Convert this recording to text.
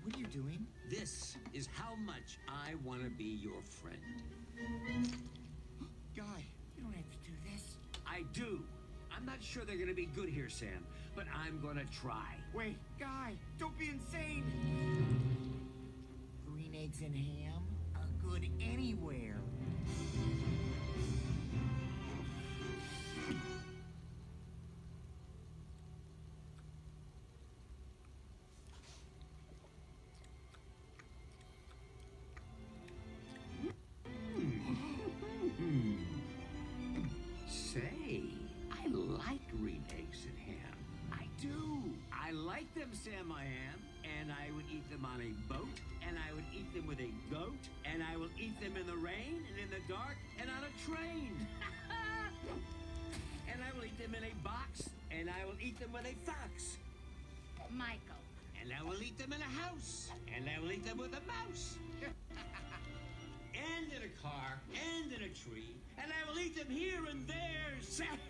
What are you doing? This is how much I want to be your friend. Guy, you don't have to do this. I do. I'm not sure they're gonna be good here, Sam, but I'm gonna try. Wait, Guy, don't be insane. Green eggs and ham are good anywhere. Say, I like green eggs and ham. I do. I like them, Sam, I am. And I would eat them on a boat, and I would eat them with a goat, and I will eat them in the rain, and in the dark, and on a train. And I will eat them in a box, and I will eat them with a fox. Michael. And I will eat them in a house, and I will eat them with a mouse. And in a car, and in a tree, and I will eat them here and there, Sam.